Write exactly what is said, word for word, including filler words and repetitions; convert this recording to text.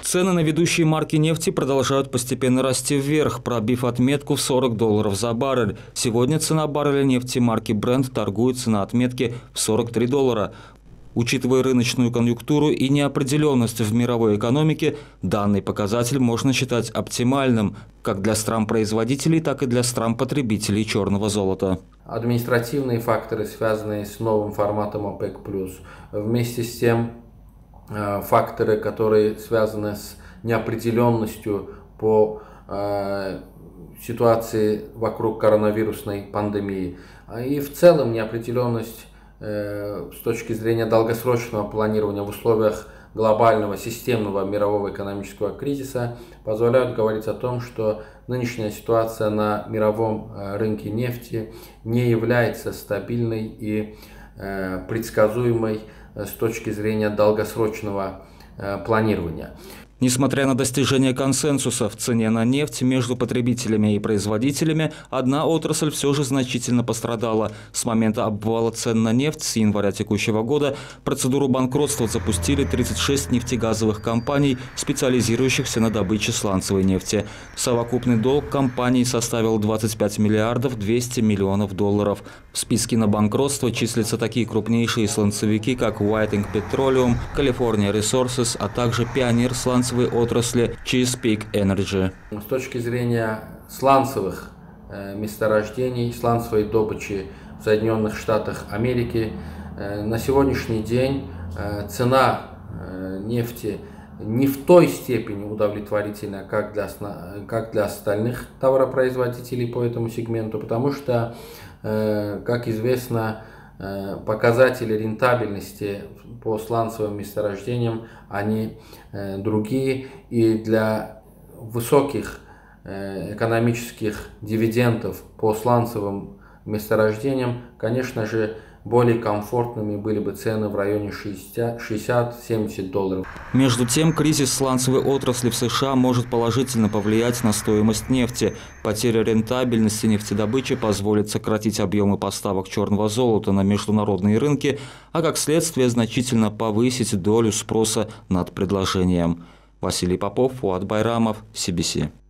Цены на ведущие марки нефти продолжают постепенно расти вверх, пробив отметку в сорок долларов за баррель. Сегодня цена барреля нефти марки Brent торгуется на отметке в сорок три доллара. Учитывая рыночную конъюнктуру и неопределенность в мировой экономике, данный показатель можно считать оптимальным как для стран-производителей, так и для стран-потребителей черного золота. Административные факторы, связанные с новым форматом ОПЕК+, вместе с тем факторы, которые связаны с неопределенностью по э, ситуации вокруг коронавирусной пандемии. И в целом неопределенность э, с точки зрения долгосрочного планирования в условиях глобального системного мирового экономического кризиса позволяют говорить о том, что нынешняя ситуация на мировом рынке нефти не является стабильной и э, предсказуемой с точки зрения долгосрочного э, планирования. Несмотря на достижение консенсуса в цене на нефть между потребителями и производителями, одна отрасль все же значительно пострадала. С момента обвала цен на нефть с января текущего года процедуру банкротства запустили тридцать шесть нефтегазовых компаний, специализирующихся на добыче сланцевой нефти. Совокупный долг компаний составил двадцать пять миллиардов двести миллионов долларов. В списке на банкротство числятся такие крупнейшие сланцевики, как Whiting Petroleum, California Resources, а также пионер сланцевой отрасли Chesapeake Energy. С точки зрения сланцевых э, месторождений, сланцевой добычи в Соединенных Штатах Америки, э, на сегодняшний день э, цена э, нефти не в той степени удовлетворительна, как для, как для остальных товаропроизводителей по этому сегменту, потому что, э, как известно, показатели рентабельности по сланцевым месторождениям, они э, другие, и для высоких э, экономических дивидендов по сланцевым месторождениям, конечно же, более комфортными были бы цены в районе шестьдесят-семьдесят долларов. Между тем, кризис сланцевой отрасли в США может положительно повлиять на стоимость нефти. Потеря рентабельности нефтедобычи позволит сократить объемы поставок черного золота на международные рынки, а как следствие значительно повысить долю спроса над предложением. Василий Попов, Фуад Байрамов, си би си.